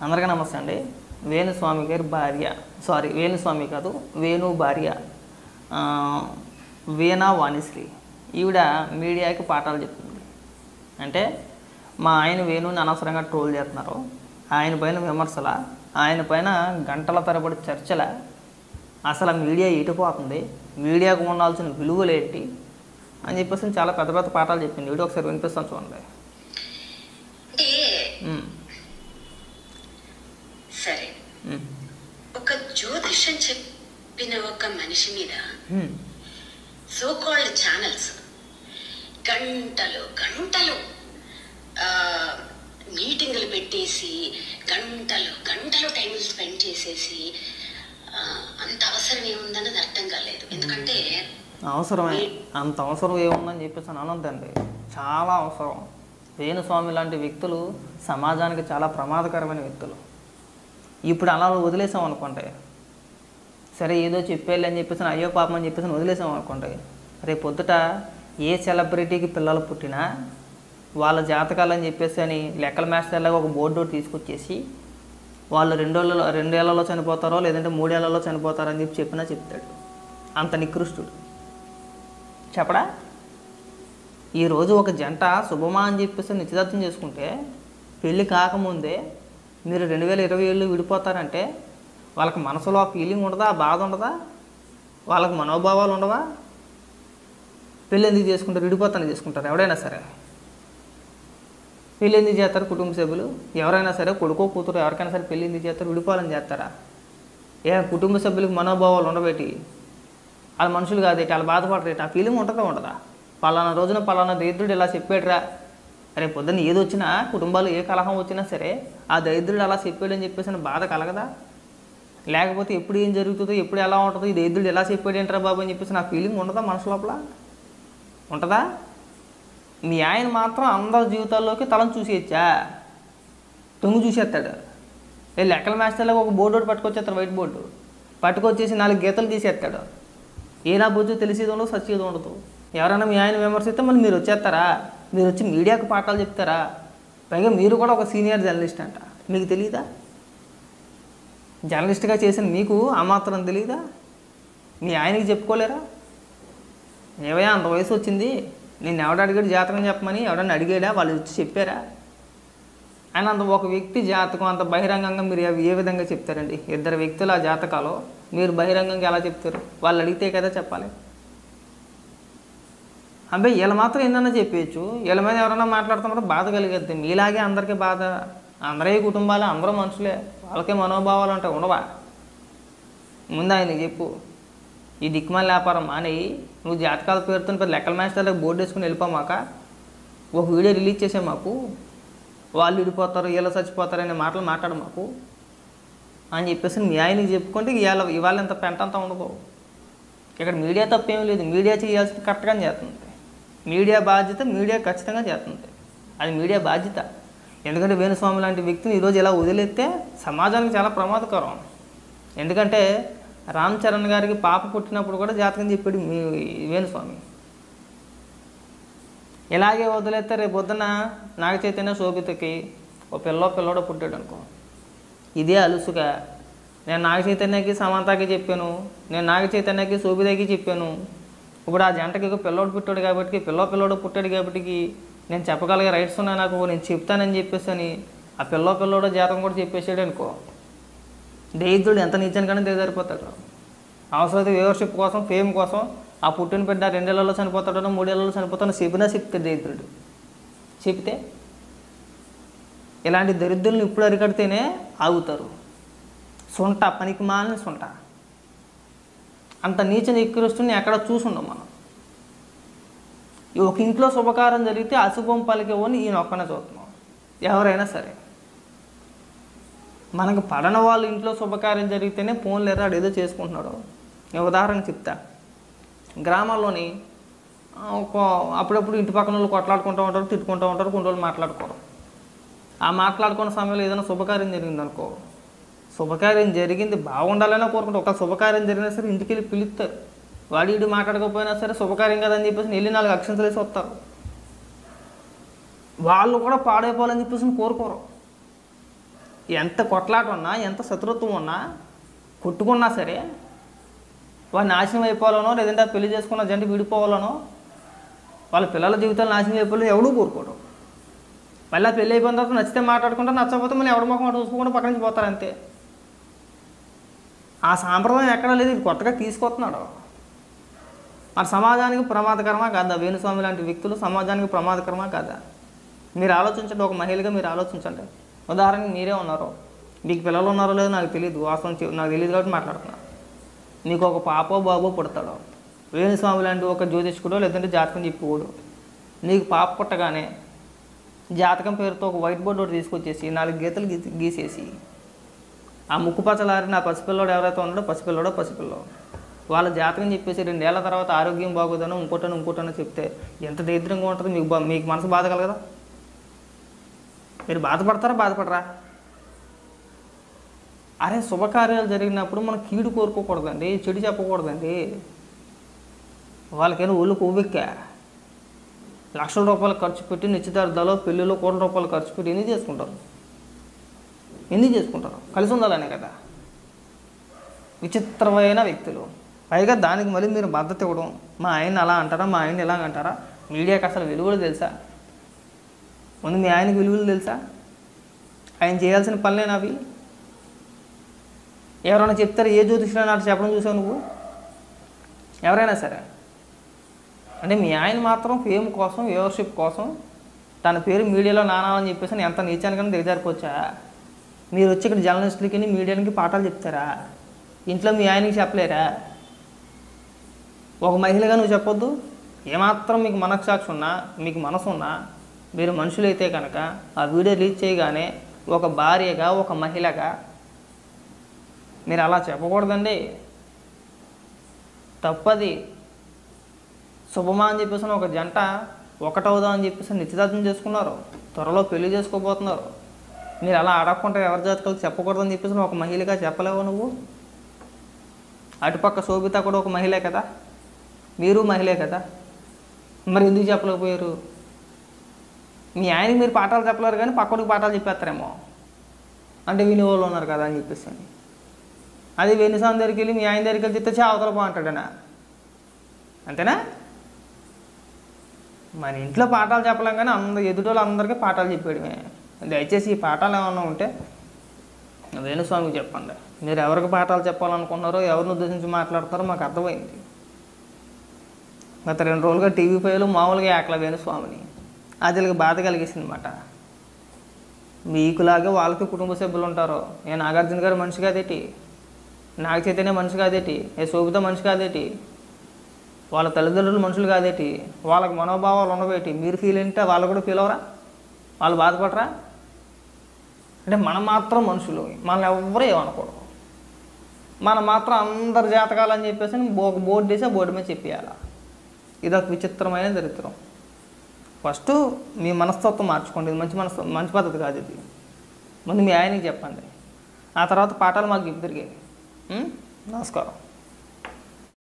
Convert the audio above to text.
అందరికీ నమస్తే అండి. వేణుస్వామి గారి భార్య, వేణుస్వామి కాదు, వేణు భార్య వీణా వాణిశ్రీ. ఈవిడ మీడియాకి పాఠాలు చెప్తుంది. అంటే మా ఆయన వేణుని అనవసరంగా ట్రోల్ చేస్తున్నారు, ఆయన పైన విమర్శల, ఆయన పైన గంటల తరబడి చర్చల, అసలు మీడియా ఎటుపోతుంది, మీడియాకు ఉండాల్సిన విలువలేంటి అని చెప్పేసి చాలా పెద్ద పెద్ద పాఠాలు చెప్పింది. వీడియో ఒకసారి వినిపిస్తాను చూడండి. సరే, ఒక జ్యోతిష్యం చెప్పిన ఒక మనిషి మీద సో కాల్డ్ ఛానల్స్ గంటలు గంటలు మీటింగులు పెట్టేసి గంటలు గంటలు టైం స్పెండ్ చేసేసి అంత అవసరం ఏముందన్నది అర్థం కాలేదు. ఎందుకంటే అంత అవసరం ఏముందని చెప్పేసి అనొద్దండి, చాలా అవసరం. వేణుస్వామి లాంటి వ్యక్తులు సమాజానికి చాలా ప్రమాదకరమైన వ్యక్తులు. ఇప్పుడు అలా వదిలేసాం అనుకోండి, సరే ఏదో చెప్పేళ్ళు అని చెప్పేసి అయ్యో పాపం అని చెప్పేసి వదిలేసాం అనుకోండి, రేపు పొద్దుట ఏ సెలబ్రిటీకి పిల్లలు పుట్టినా వాళ్ళ జాతకాలు అని చెప్పేసి అని లెక్కల మాస్టర్లాగా ఒక బోర్డు తీసుకొచ్చేసి వాళ్ళు 2 ఏళ్లలో చనిపోతారో లేదంటే 3 ఏళ్లలో చనిపోతారో అని చెప్పినా చెప్తాడు. అంత నికృష్టుడు చెప్పడా. ఈరోజు ఒక జంట శుభమా అని చెప్పేసి నిశ్చితార్థం చేసుకుంటే పెళ్ళి కాకముందే మీరు 2027 విడిపోతారంటే వాళ్ళకి మనసులో ఆ ఫీలింగ్ ఉండదా, ఆ బాధ ఉండదా, వాళ్ళకి మనోభావాలు ఉండవా? పెళ్ళి ఎందుకు చేసుకుంటారు? విడిపోతాను చేసుకుంటారు ఎవడైనా సరే. పెళ్ళి ఎందుకు చేస్తారు? కుటుంబ సభ్యులు ఎవరైనా సరే, కొడుకో కూతురు ఎవరికైనా సరే పెళ్ళి ఎందుకు చేస్తారు? విడిపోవాలని చేస్తారా? కుటుంబ సభ్యులకు మనోభావాలు ఉండబెట్టి వాళ్ళ మనుషులు కాదేటి, వాళ్ళు బాధపడరేటి, ఆ ఫీలింగ్ ఉంటుందా ఉండదా? పలానా రోజున పలానా దరిద్రుడు ఇలా చెప్పాడురా, రేపు పొద్దున్న ఏది వచ్చినా, కుటుంబాలు ఏ కలహం వచ్చినా సరే ఆ దరిద్రుడు అలా చెప్పాడని చెప్పేసి బాధ కలగదా? లేకపోతే ఎప్పుడు ఏం జరుగుతుందో, ఎప్పుడు ఎలా ఉంటుందో, ఈ దరిద్రుడు ఎలా చెప్పాడు ఏంట్రా బాబు అని చెప్పేసి నా ఫీలింగ్ ఉండదా? మనసు లోపల ఉంటుందా? మీ ఆయన మాత్రం అందరి జీవితాల్లోకి తలను చూసేయచ్చా, తొంగి చూసేస్తాడు. లెక్కల మాస్టర్లో ఒక బోర్డు పట్టుకొచ్చేస్తాడు, వైట్ బోర్డు పట్టుకొచ్చేసి 4 గీతలు తీసేస్తాడు. ఏనా బొజ్జు తెలిసేది ఉండదు, సచ్చేది ఉండదు. ఎవరైనా మీ ఆయన విమర్శిస్తే మళ్ళీ మీరు వచ్చేస్తారా? మీరు వచ్చి మీడియాకు పాఠాలు చెప్తారా? పైగా మీరు కూడా ఒక సీనియర్ జర్నలిస్ట్ అంట, మీకు తెలియదా? జర్నలిస్ట్గా చేసిన మీకు ఆ మాత్రం తెలియదా? మీ ఆయనకి చెప్పుకోలేరా? ఏవయ్యా అంత వయసు వచ్చింది, నేను ఎవడ అడిగాడు జాతకం చెప్పమని ఎవడన్నా అడిగాడా? వాళ్ళు వచ్చి చెప్పారా? ఆయన అంత ఒక వ్యక్తి జాతకం అంత బహిరంగంగా మీరు ఏ విధంగా చెప్తారండి? 2 వ్యక్తుల జాతకాలు మీరు బహిరంగంగా ఎలా చెప్తారు? వాళ్ళు అడిగితే కదా చెప్పాలి. అబ్బాయి వీళ్ళ మాత్రం ఏందన్నా చెప్పేయచ్చు, వీళ్ళ మీద ఎవరైనా మాట్లాడుతున్నప్పుడు బాధ కలిగద్ది. మీలాగే అందరికీ బాధ, అందరే కుటుంబాలు, అందరూ మనుషులే, వాళ్ళకే మనోభావాలు ఉంటాయి ఉండవా? ముందు ఆయన చెప్పు, ఈ దిక్కుమాల వ్యాపారం మానేయి, నువ్వు జాతకాల పేరుతో పెద్ద లెక్కల మాస్టర్లకు బోర్డు వేసుకుని వెళ్ళిపోమాక ఒక వీడియో రిలీజ్ చేసే మాకు, వాళ్ళు విడిపోతారు వీళ్ళు చచ్చిపోతారు అనే మాటలు మాట్లాడు మాకు అని చెప్పేసి మీ ఆయనకి చెప్పుకుంటే ఇవాళ ఇంత పెంటంతా ఉండదు. ఇక్కడ మీడియా తప్పేం లేదు, మీడియా చేయాల్సింది కరెక్ట్గానే చేస్తుంది. మీడియా బాధ్యత మీడియా ఖచ్చితంగా చేస్తుంది, అది మీడియా బాధ్యత. ఎందుకంటే వేణుస్వామి లాంటి వ్యక్తిని ఈరోజు ఇలా వదిలేస్తే సమాజానికి చాలా ప్రమాదకరం. ఎందుకంటే రామ్ చరణ్ గారికి పాప పుట్టినప్పుడు కూడా జాతకం చెప్పాడు మీ వేణుస్వామి. ఇలాగే వదిలేస్తే రేపు పొద్దున నాగ చైతన్య శోభితకి ఓ పిల్లోడో పుట్టాడు అనుకో, ఇదే అలుసుగా నేను నాగ చైతన్యకి సమంతకి చెప్పాను, నేను నాగ చైతన్యకి శోభితకి చెప్పాను, ఇప్పుడు ఆ జంటకి పిల్లోడు పుట్టాడు కాబట్టి పిల్లోడు పుట్టాడు కాబట్టి నేను చెప్పగలిగే రైట్స్ ఉన్నాయి నాకు, నేను చెప్తానని చెప్పేసి అని ఆ పిల్లోడో జాతకం కూడా చెప్పేసాడు అనుకో, దరిద్రుడు ఎంత నీచానికైనా దిగజారిపోతాడు. అవసరమైతే వ్యూవర్షిప్ కోసం, ఫేమ్ కోసం ఆ పుట్టిన బిడ్డ 2 ఏళ్లలో చనిపోతాడో 3 ఏళ్లలో చనిపోతాడో చెప్తాడు దరిద్రుడు. చెప్తే ఇలాంటి దరిద్రులను ఇప్పుడు అరికడితేనే ఆగుతారు. సొంట పనికి మాలిన సొంట అంత నీచని ఎక్కిరుస్తుంది ఎక్కడ చూసుండం మనం. ఒక ఇంట్లో శుభకారం జరిగితే అశుభం పలికేవని ఈయన ఒక్కనే చూస్తున్నాం. ఎవరైనా సరే మనకు పడన వాళ్ళు ఇంట్లో శుభకార్యం జరిగితేనే ఫోన్ లేదా ఏదో చేసుకుంటున్నాడు. నేను ఉదాహరణ చెప్తా, గ్రామాల్లోని అప్పుడప్పుడు ఇంటి పక్కన వాళ్ళు కొట్లాడుకుంటూ ఉంటారు, తిట్టుకుంటూ ఉంటారు, కొన్ని రోజులు మాట్లాడుకోరు. ఆ మాట్లాడుకున్న సమయంలో ఏదైనా శుభకార్యం జరిగిందనుకో, శుభకార్యం జరిగింది బాగుండాలనే కోరుకుంటే ఒక శుభకార్యం జరిగినా సరే ఇంటికి వెళ్ళి పిలుస్తారు. వాడి మాట్లాడకపోయినా సరే శుభకార్యం కదని చెప్పేసి వెళ్ళి 4 అక్షంతలు వేసి వస్తారు. వాళ్ళు కూడా పాడైపోవాలని చెప్పేసి కోరుకోరు. ఎంత కొట్లాట ఉన్నా, ఎంత శత్రుత్వం ఉన్నా, కొట్టుకున్నా సరే వాడు నాశనం అయిపోవాలనో, లేదంటే పెళ్లి చేసుకున్న జంట విడిపోవాలనో, వాళ్ళ పిల్లల జీవితాలు నాశనం అయిపోవాలో ఎవడూ కోరుకోవడం. మళ్ళీ పెళ్ళి అయిపోయిన తర్వాత నచ్చితే మాట్లాడుకుంటారు, నచ్చకపోతే మళ్ళీ ఎవరి ముఖం చూసుకుంటే పక్క నుంచి పోతారు అంతే. ఆ సాంప్రదాయం ఎక్కడా లేదు, ఇది కొత్తగా తీసుకొస్తున్నాడు. మరి సమాజానికి ప్రమాదకరమా కాదా? వేణుస్వామి లాంటి వ్యక్తులు సమాజానికి ప్రమాదకరమా కాదా? మీరు ఆలోచించండి, ఒక మహిళగా మీరు ఆలోచించండి. ఉదాహరణకి మీరే ఉన్నారు, మీకు పిల్లలు ఉన్నారో లేదో నాకు తెలియదు, వాస్తవం నాకు తెలియదు కాబట్టి మాట్లాడుతున్నా. మీకు ఒక పాపో బాబో పుడతాడు, వేణుస్వామి లాంటి ఒక జ్యోతిష్కుడో లేదంటే జాతకం చెప్పేవాడు నీకు పాప పుట్టగానే జాతకం పేరుతో ఒక వైట్ బోర్డు ఒకటి తీసుకొచ్చేసి 4 గీతలు గీసేసి ఆ ముక్కు పచ్చలారిన ఆ పసిపిల్లోడు ఎవరైతే ఉన్నాడో పసిపిల్లో వాళ్ళ జాతకం చెప్పేసి 2 ఏళ్ల తర్వాత ఆరోగ్యం బాగోదనో ఇంకోటనో చెప్తే ఎంత దరిద్రంగా ఉంటుందో మీకు మనసు బాధ కలగదా? మీరు బాధపడరా? అరే శుభకార్యాలు జరిగినప్పుడు మనం కీడు కోరుకోకూడదండి, చెడు చెప్పకూడదండి. వాళ్ళకైనా ఒళ్ళు కొవ్వెక్కా లక్షల రూపాయలు ఖర్చు పెట్టి నిశ్చితార్థాలు పెళ్ళిలో కోట్ల రూపాయలు ఖర్చు పెట్టి ఎందుకు చేసుకుంటారు? కలిసి ఉండాలనే కదా. విచిత్రమైన వ్యక్తులు. పైగా దానికి మళ్ళీ మీరు మద్దతు ఇవ్వడం, మా ఆయన అలా అంటారా, మా ఆయన ఇలాగ అంటారా? మీడియాకి అసలు విలువలు తెలుసా? ముందు మీ ఆయనకి విలువలు తెలుసా? ఆయన చేయాల్సిన పనులేనా అవి? ఎవరైనా చెప్తారు, ఏ జ్యోతిష్యులు నాకు చెప్పడం చూసావు నువ్వు? ఎవరైనా సరే. అంటే మీ ఆయన మాత్రం ఫేమ్ కోసం, వ్యూవర్షిప్ కోసం తన పేరు మీడియాలో నానాలని చెప్పేసి ఎంత నీచానికన్నా దిగజారిపోవచ్చా? మీరు వచ్చి ఇక్కడ జర్నలిస్టులకి మీడియానికి పాఠాలు చెప్తారా? ఇంట్లో మీ ఆయనకి చెప్పలేరా? ఒక మహిళగా నువ్వు చెప్పొద్దు? ఏమాత్రం మీకు మనస్సాక్షి ఉన్నా, మీకు మనసు ఉన్నా, మీరు మనుషులైతే కనుక ఆ వీడియో రిలీజ్ చేయగానే ఒక భార్యగా, ఒక మహిళగా మీరు అలా చెప్పకూడదండి. తప్పది. శుభమా అని చెప్పేసి ఒక జంట ఒకటవుదాం అని చెప్పేసి నిశ్చితార్థం చేసుకున్నారు, త్వరలో పెళ్లి చేసుకోబోతున్నారు. మీరు అలా అడగకుండా ఎవరి జాతకాలు చెప్పకూడదని చెప్పేసి ఒక మహిళగా చెప్పలేవు నువ్వు? అటుపక్క శోభిత కూడా ఒక మహిళే కదా, మీరు మహిళే కదా, మరి ఎందుకు చెప్పలేకపోయారు? మీ ఆయనకి మీరు పాఠాలు చెప్పలేరు కానీ పక్కడికి పాఠాలు చెప్పేస్తారేమో, అంటే వినేవాళ్ళు ఉన్నారు కదా అని చెప్పేసి. అది వేణుస్వామి దగ్గరికి వెళ్ళి మీ ఆయన దగ్గరికి వెళ్ళి చెప్తే అవతల బాగుంటాడనా? అంతేనా? మన ఇంట్లో పాఠాలు చెప్పలేం కానీ ఎదుటోళ్ళు అందరికీ పాఠాలు చెప్పేయడమే. దయచేసి ఈ పాఠాలు ఏమన్నా ఉంటే వేణుస్వామికి చెప్పండి. మీరు ఎవరికి పాఠాలు చెప్పాలనుకున్నారో, ఎవరిని ఉద్దేశించి మాట్లాడతారో మాకు అర్థమైంది. గత 2 రోజులుగా టీవీ5లో మామూలుగా ఏకల వేణుస్వామిని అది బాధ కలిగేసింది అన్నమాట. మీకులాగే వాళ్ళకి కుటుంబ సభ్యులు ఉంటారు. ఏ నాగార్జున గారు మనిషి కాదేటి, నాగ చైతన్య మనిషి కాదేటి, ఏ శోభిత మనిషి కాదేటి, వాళ్ళ తల్లిదండ్రులు మనుషులు కాదేటి, వాళ్ళకి మనోభావాలు ఉండవేటి, మీరు ఫీల్ ఏంటంటే వాళ్ళు కూడా ఫీల్ అవరా? వాళ్ళు బాధపడరా? అంటే మనం మాత్రం మనుషులు, మనల్ని ఎవరూ ఏమనకూడదు. మనం మాత్రం అందరి జాతకాలు అని చెప్పేసి ఒక బోర్డు వేసి ఆ బోర్డు మీద చెప్పేయాలి. ఇదొక విచిత్రమైన దరిద్రం. ఫస్ట్ మీ మనస్తత్వం మార్చుకోండి. ఇది మంచి పద్ధతి కాదు. ఇది ముందు మీ ఆయనకి చెప్పండి, ఆ తర్వాత పాఠాలు మాకు తిరిగాయి. నమస్కారం.